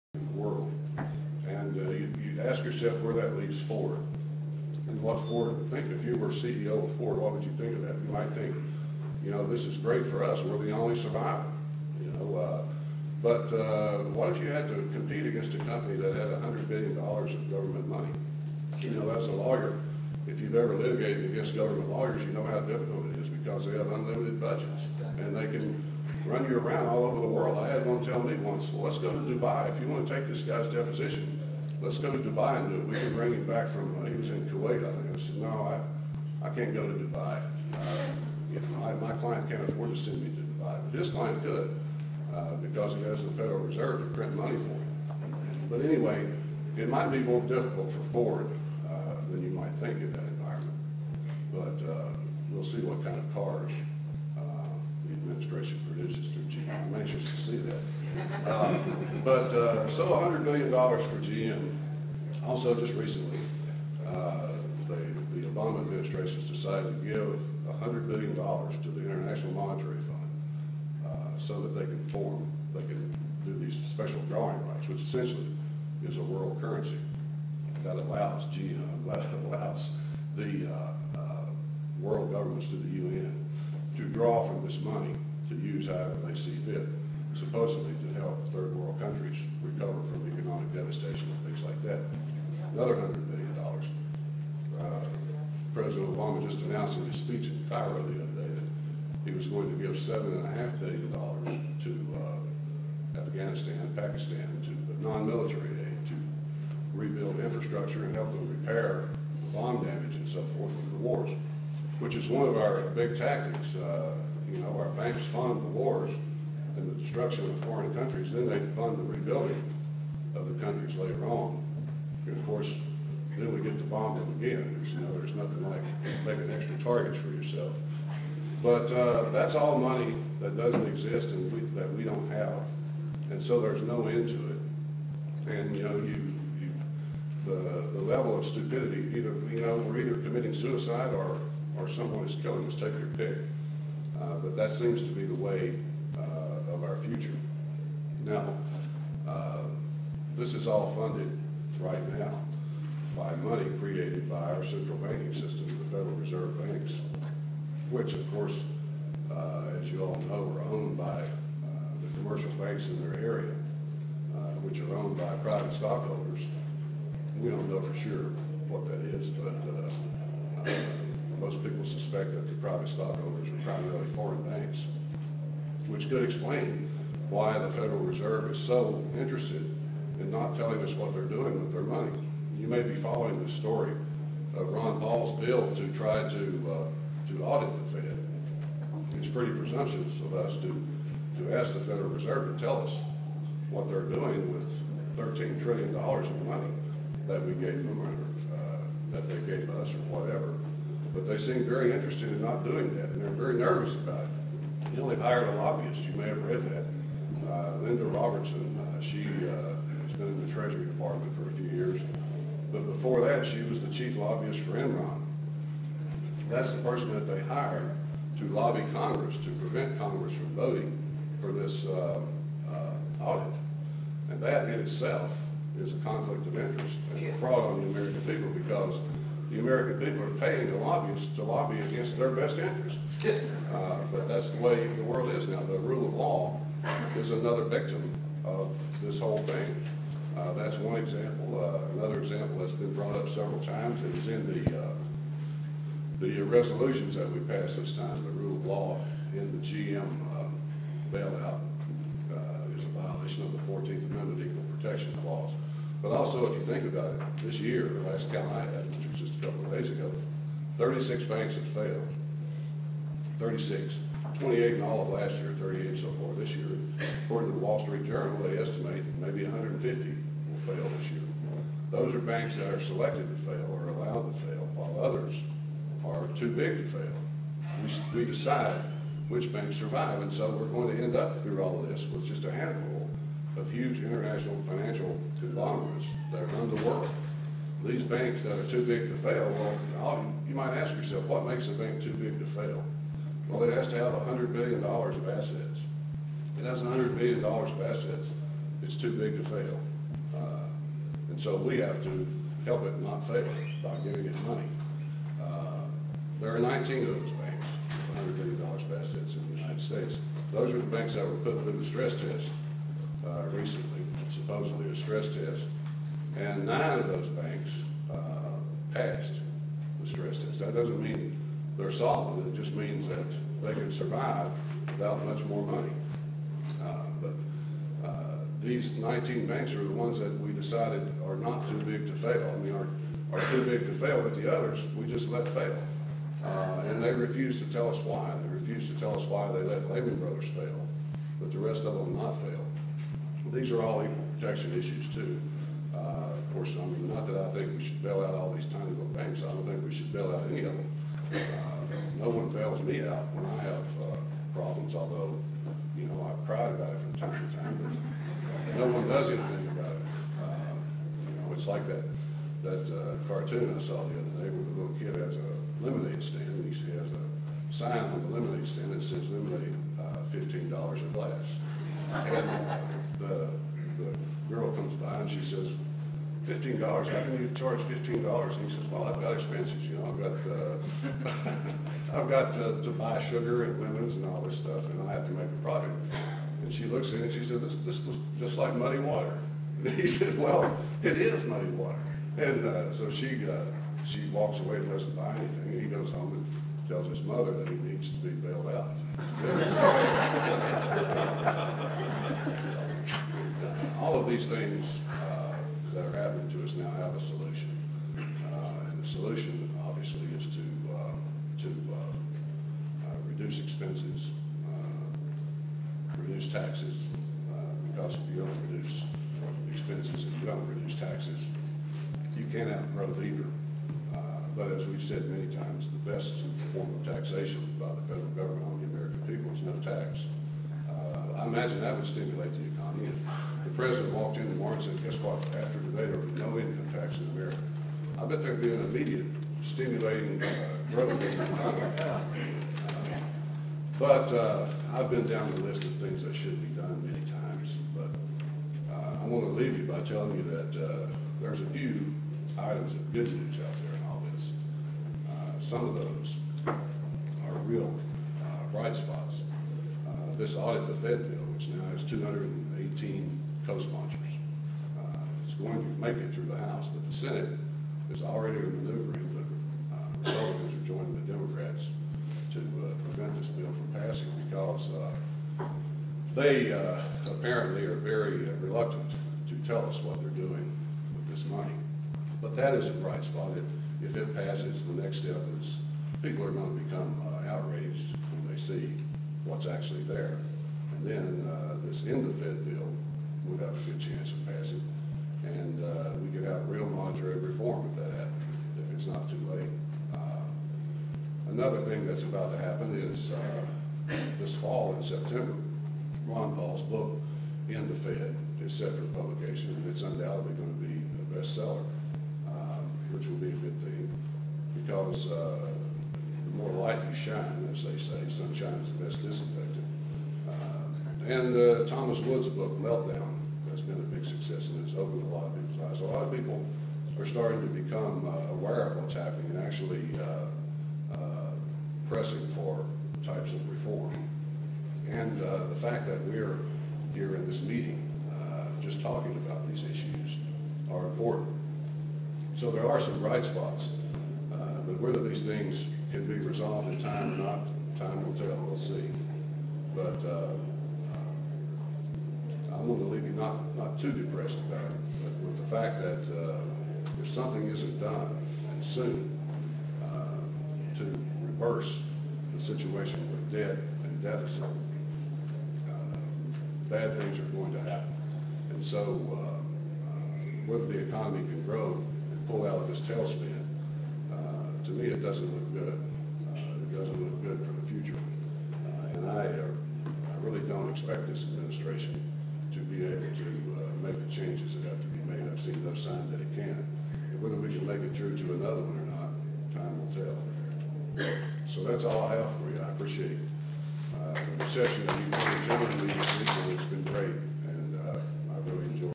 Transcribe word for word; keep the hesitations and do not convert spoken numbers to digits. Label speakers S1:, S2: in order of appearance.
S1: in the world. And uh, you, you ask yourself where that leaves Ford. And what Ford would think, if you were C E O of Ford, what would you think of that? You might think, you know, this is great for us. We're the only survivor. You know, uh, but uh, what if you had to compete against a company that had one hundred billion dollars of government money? You know, as a lawyer, if you've ever litigated against government lawyers, you know how difficult it is because they have unlimited budgets and they can run you around all over the world. I had one tell me once, well, let's go to Dubai. If you want to take this guy's deposition, let's go to Dubai and do it. We can bring him back from, uh, he was in Kuwait, I think. I said, no, I, I can't go to Dubai. Uh, you know, I, my client can't afford to send me to Dubai. But his client could uh, because he has the Federal Reserve to print money for him. But anyway, it might be more difficult for Ford uh, than you might think in that environment. But uh, we'll see what kind of cars uh, the administration produces through G M. I'm anxious to see that. Uh, but uh, so one hundred billion dollars for G M. Also just recently, uh, they, the Obama administration has decided to give one hundred billion dollars to the International Monetary Fund uh, so that they can form, they can do these special drawing rights, which essentially is a world currency that allows G M, that allows the uh, uh, world governments to the U N to draw from this money to use however they see fit, supposedly to help third world countries recover from economic devastation and things like that. Another one hundred billion dollars. Uh, President Obama just announced in his speech in Cairo the other day that he was going to give seven and a half billion dollars to uh, Afghanistan, Pakistan, to non-military aid to rebuild infrastructure and help them repair bomb damage and so forth from the wars, which is one of our big tactics. Uh, you know, our banks fund the wars and the destruction of foreign countries, then they fund the rebuilding of the countries later on. And of course, then we get to bomb them again. There's, you know, there's nothing like making extra targets for yourself. But uh, that's all money that doesn't exist and we, that we don't have. And so there's no end to it. And, you know, you, you the, the level of stupidity, either, you know, we're either committing suicide or, or someone is killing us, take your pick. Uh, but that seems to be the way uh, of our future. Now, uh, this is all funded right now by money created by our central banking system, the Federal Reserve banks, which of course, uh, as you all know, are owned by uh, the commercial banks in their area, uh, which are owned by private stockholders. We don't know for sure what that is, but uh, uh, most people suspect that the private stockholders are primarily foreign banks, which could explain why the Federal Reserve is so interested in not telling us what they're doing with their money. You may be following the story of Ron Paul's bill to try to uh, to audit the Fed. It's pretty presumptuous of us to, to ask the Federal Reserve to tell us what they're doing with thirteen trillion dollars of money that we gave them or uh, that they gave us or whatever. But they seem very interested in not doing that, and they're very nervous about it. You know, they've hired a lobbyist. You may have read that. Uh, Linda Robertson, uh, she uh, has been in the Treasury Department for a few years. But before that, she was the chief lobbyist for Enron. That's the person that they hired to lobby Congress to prevent Congress from voting for this uh, uh, audit. And that in itself is a conflict of interest and a fraud on the American people because the American people are paying the lobbyists to lobby against their best interest. Uh, but that's the way the world is now. The rule of law is another victim of this whole thing. Uh, that's one example. Uh, another example that's been brought up several times is in the uh, the resolutions that we passed this time. The rule of law in the G M uh, bailout uh, is a violation of the fourteenth Amendment Equal Protection Clause. But also, if you think about it, this year, the last count I had, which was just a couple of days ago, thirty-six banks have failed. thirty-six. twenty-eight in all of last year, thirty-eight so far this year. According to the Wall Street Journal, they estimate maybe one hundred fifty will fail this year. Those are banks that are selected to fail or allowed to fail, while others are too big to fail. We, we decide which banks survive, and so we're going to end up through all of this with just a handful of huge international financial conglomerates that run the world. These banks that are too big to fail, well, you might ask yourself, what makes a bank too big to fail? Well, it has to have one hundred billion dollars of assets. It has one hundred billion dollars of assets. It's too big to fail. Uh, and so we have to help it not fail by giving it money. Uh, there are nineteen of those banks with one hundred billion dollars of assets in the United States. Those are the banks that were put through the stress test uh, recently, supposedly a stress test. And nine of those banks uh, passed the stress test. That doesn't mean they're solvent. It just means that they can survive without much more money. Uh, but uh, these nineteen banks are the ones that we decided are not too big to fail. I mean, are, are too big to fail, but the others we just let fail. Uh, and they refuse to tell us why. They refuse to tell us why they let Lehman Brothers fail, but the rest of them not fail. These are all equal protection issues too. Uh, of course, I mean, not that I think we should bail out all these tiny little banks. I don't think we should bail out any of them. Uh, no one bails me out when I have uh, problems, although, you know, I've cried about it from time to time, but no one does anything about it. Uh, you know, it's like that, that uh, cartoon I saw the other day where the little kid has a lemonade stand, and he has a sign on the lemonade stand that says lemonade, uh, fifteen dollars a glass. And uh, the, the girl comes by and she says, fifteen dollars, how can you charge fifteen dollars? And he says, well, I've got expenses, you know, I've got, uh, I've got to, to buy sugar and lemons and all this stuff, and I have to make a product. And she looks at it and she said, this, this looks just like muddy water. And he said, well, it is muddy water. And uh, so she, uh, she walks away and doesn't buy anything, and he goes home and tells his mother that he needs to be bailed out. All of these things uh, that are happening to us now have a solution. Uh, and the solution, obviously, is to, uh, to uh, uh, reduce expenses, uh, reduce taxes, uh, because if you don't reduce expenses and you don't reduce taxes, you can't have growth either. Uh, but as we've said many times, the best form of taxation by the federal government on the American people is no tax. Uh, I imagine that would stimulate the economy. If the president walked in tomorrow and said, guess what, after today there will be no income tax in America, I bet there'd be an immediate stimulating uh, growth in the economy. Uh, but uh, I've been down the list of things that should be done many times. But uh, I want to leave you by telling you that uh, there's a few items of good news out there in all this. Uh, some of those are real uh, bright spots. Uh, this audit the Fed bill, which now has two hundred eighteen co-sponsors, uh, it's going to make it through the House, but the Senate is already maneuvering. The uh, Republicans are joining the Democrats to uh, prevent this bill from passing because uh, they uh, apparently are very uh, reluctant to tell us what they're doing with this money. But that is a bright spot. If, if it passes, the next step is people are going to become uh, outraged when they see what's actually there. And then uh, this end the Fed bill would have a good chance of passing. And uh, we could have real monetary reform if that happened, if it's not too late. Uh, another thing that's about to happen is uh, this fall in September, Ron Paul's book, End the Fed, is set for publication, and it's undoubtedly going to be a bestseller, uh, which will be a good thing, because uh, the more light you shine, as they say, sunshine is the best disinfectant. Uh, and uh, Thomas Wood's book, Meltdown, has been a big success, and it's opened a lot of people's eyes. So a lot of people are starting to become uh, aware of what's happening and actually uh, uh, pressing for types of reform. And uh, the fact that we're here in this meeting uh, just talking about these issues are important. So there are some bright spots, uh, but whether these things can be resolved in time or not, time will tell. We'll see. But uh, I'm going to leave you not, not too depressed about it, but with the fact that uh, if something isn't done, and soon, uh, to reverse the situation with debt and deficit, uh, bad things are going to happen. And so uh, uh, whether the economy can grow and pull out of this tailspin, uh, to me it doesn't look good. Uh, it doesn't look good for the future. Uh, and I, uh, I really don't expect this administration to be able to uh, make the changes that have to be made. I've seen no sign that it can. And whether we can make it through to another one or not, time will tell. So that's all I have for you. I appreciate uh, the reception that you've given me this week, and it's been great.